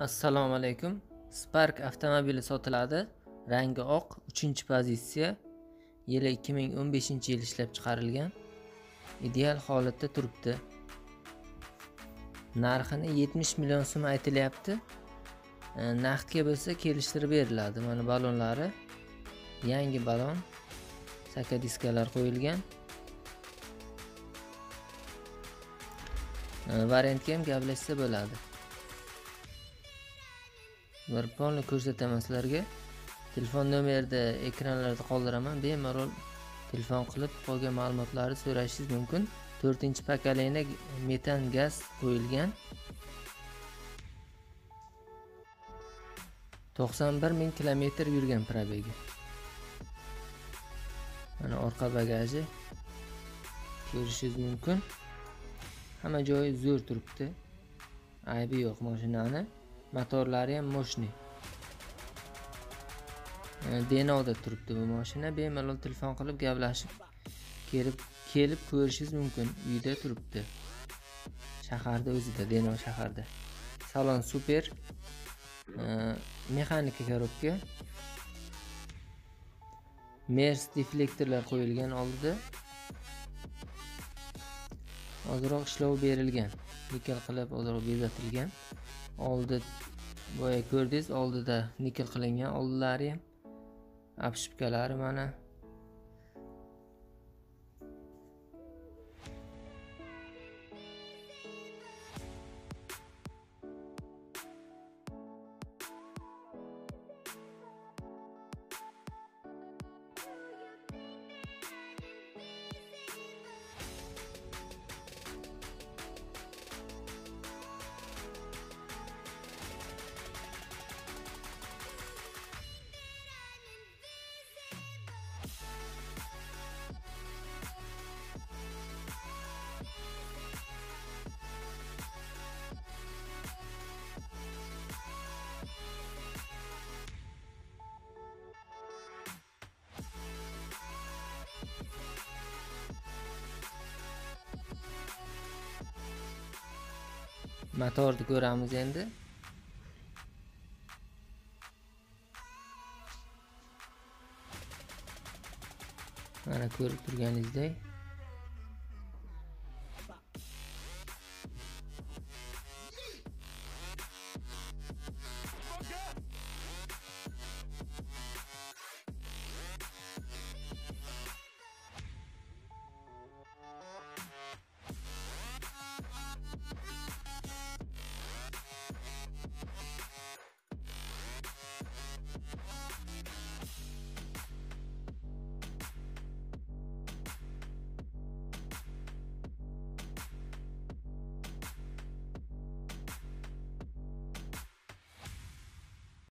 Assalomu alaykum. Spark avtomobili sotiladi. Rangi oq, 3-pozitsiya. Yili 2015-yil ishlab chiqarilgan. Ideal holatda turibdi. Narxini 70 million so'm aytilyapti. Naqdga bo'lsa kelishtirib beriladi. Mana balonlari. Yangi balon. Saka diskalar qo'yilgan. Variantga ham gaplashsa bo'ladi. Bir polni ko'rsataman sizlarga. Telefon nomerida ekranlarda qoldiraman. Bemalol telefon qilib qolgan ma'lumotlarni so'rashingiz mumkin. 4-pokoleniya metan gaz qo'yilgan. 91 ming kilometr yurgan probegi. Mana orqa bagaji ko'rishingiz mumkin. Hamma joyi zo'r turibdi. Aybi yo'q mashinani. Motorlari ham moshni. Denoda turibdi bu mashina. Bemalol telefon qilib gaplashib kelib ko'rishingiz mumkin. Uyda turibdi. Shaharda o'zida, Deno shaharda. Salon super. Mexanika korobka. Mers deflektorlar qo'yilgan oldida. Ozroq ishlov berilgan. Nikel qilib ozroq bezatilgan. Oldi boya ko'rdingiz, oldida nikel qilingan, oldilari ham apshipkalari mana. Motorni ko'ramiz endi. Mana ko'rib turganingizdek